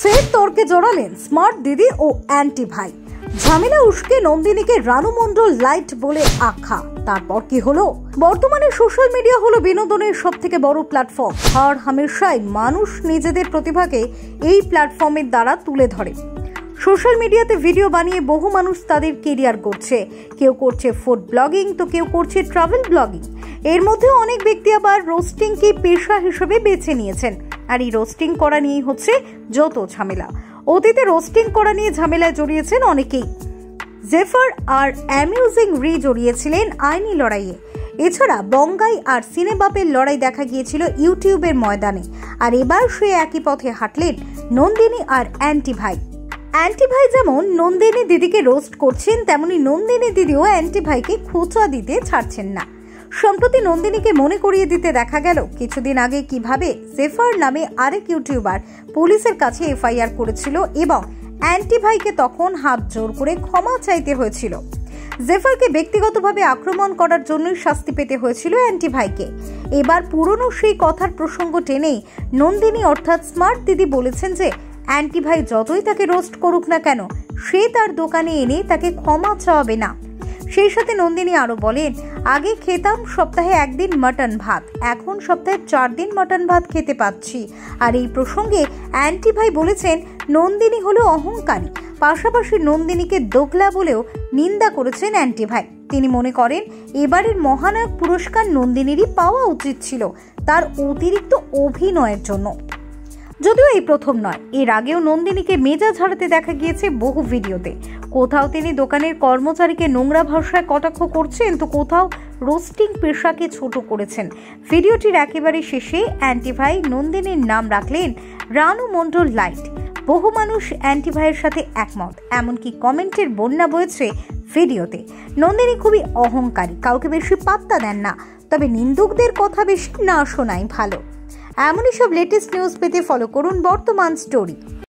ফের তর্কে জড়ালেন স্মার্ট দিদি ও অ্যান্টি ভাই। ঝামেলা উস্কে নন্দিনীকে রানু মণ্ডল লাইট বলে আখ্যা। তারপর কি হলো? বর্তমানে সোশ্যাল মিডিয়া হলো বিনোদনের সব থেকে বড় প্ল্যাটফর্ম। আর হামেশাই মানুষ নিজেদের প্রতিভাকে এই প্ল্যাটফর্মের দ্বারা তুলে ধরে। সোশ্যাল মিডিয়াতে ভিডিও বানিয়ে বহু মানুষ তাদের কেরিয়ার করছে। কেউ করছে ফুড ব্লগিং, তো কেউ করছে ট্রাভেল ব্লগিং। এর মধ্যে অনেক ব্যক্তি আবার রোস্টিংকে পেশা হিসেবে বেছে নিয়েছেন। আর এই রোস্টিং করা নিয়েই হচ্ছে যত ঝামেলা। অতীতে রোস্টিং করা নিয়ে ঝামেলায় জড়িয়েছেন অনেকেই। জেফার আর অ্যামিউজিং রি জড়িয়েছিলেন আইনি লড়াইয়ে। এছাড়া বঙ্গাই আর সিনেবাপের লড়াই দেখা গিয়েছিল ইউটিউবের ময়দানে। আর এবার সে একই পথে হাঁটলেন নন্দিনী আর অ্যান্টি ভাই। অ্যান্টি ভাই যেমন নন্দিনী দিদিকে রোস্ট করছেন, তেমনি নন্দিনী দিদিও অ্যান্টি ভাইকে খোঁচা দিতে ছাড়ছেন না। সম্প্রতি নন্দিনীকে মনে করিয়ে দিতে দেখা গেল কিছুদিন আগে কিভাবে জেফার নামে আরেক ইউটিউবার পুলিশের কাছে এফআইআর করেছিল এবং অ্যান্টি ভাইকে তখন হাত জোর করে ক্ষমা চাইতে হয়েছিল। জেফারকে ব্যক্তিগতভাবে আক্রমণ করার জন্যই শাস্তি পেতে হয়েছিল অ্যান্টি ভাইকে। এবার পুরনো সেই কথার প্রসঙ্গ টেনেই নন্দিনী অর্থাৎ স্মার্ট দিদি বলেছেন যে অ্যান্টি ভাই যতই তাকে রোস্ট করুক না কেন, সে তার দোকানে এনে তাকে ক্ষমা চাওয়াবে না। সেই সাথে নন্দিনী আরো বলেন, আগে খেতাম সপ্তাহে একদিন মটন ভাত, এখন সপ্তাহে 4 দিন মটন ভাত খেতে পাচ্ছি। আর এই প্রসঙ্গে অ্যান্টি ভাই বলেছেন নন্দিনী হলো অহংকারী। পাশাপাশি নন্দিনীকে দোগলা বলেও নিন্দা করেছেন অ্যান্টি ভাই। তিনি মনে করেন এবারের মহানায়ক পুরস্কার নন্দিনীরই পাওয়া উচিত ছিল তার অতিরিক্ত অভিনয়ের জন্য। যদিও এই প্রথম নয়, এর আগেও নন্দিনীকে মেজাজ হারাতে দেখা গিয়েছে বহু ভিডিওতে। কোথাও তিনি দোকানের কর্মচারীকে নোংরা ভাষায় কটাক্ষ করছেন, তো কোথাও রোস্টিং পেশাকে ছোট করেছেন। ভিডিওটির একেবারে শেষে অ্যান্টি ভাই নন্দিনীর নাম রাখলেন রানু মণ্ডল লাইট। বহু মানুষ অ্যান্টি ভাইয়ের সাথে একমত, এমনকি কমেন্টের বন্যা বয়েছে ভিডিওতে। নন্দিনী খুবই অহংকারী, কাউকে বেশি পাত্তা দেন না, তবে নিন্দুকদের কথা বেশি না শোনাই ভালো। এমনই সব লেটেস্ট নিউজ পেতে ফলো করুন বর্তমান স্টোরি।